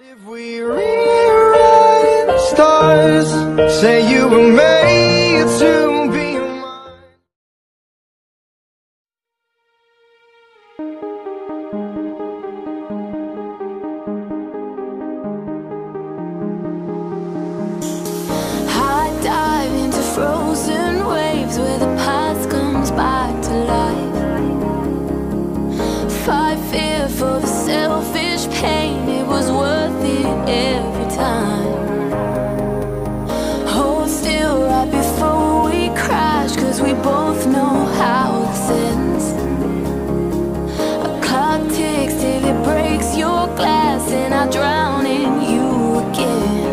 If we rewrite the stars, say you were made to be mine. I dive into frozen waves where the past comes back to life. Fight fear for the selfish pain, it was worth it every time. Hold still right before we crash, cause we both know how this ends. A clock ticks till it breaks your glass and I drown in you again.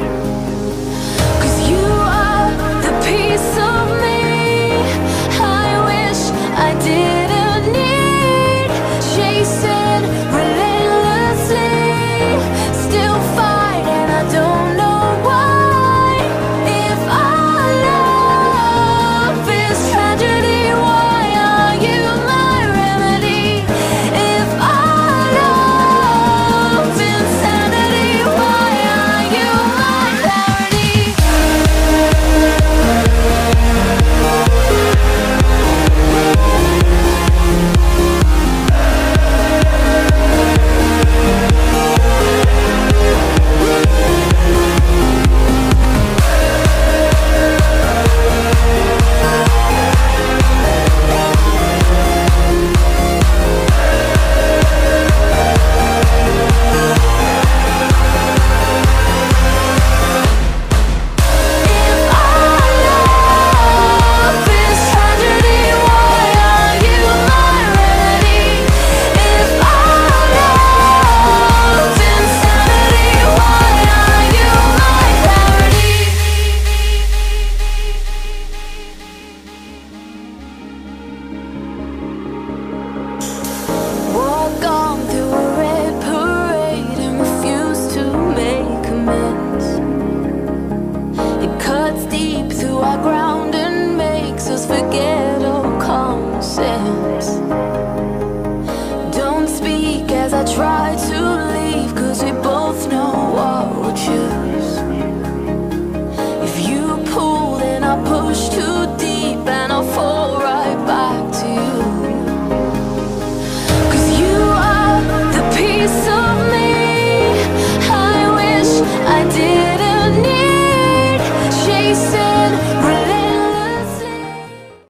Ground and makes us forget all common sense. Don't speak as I try to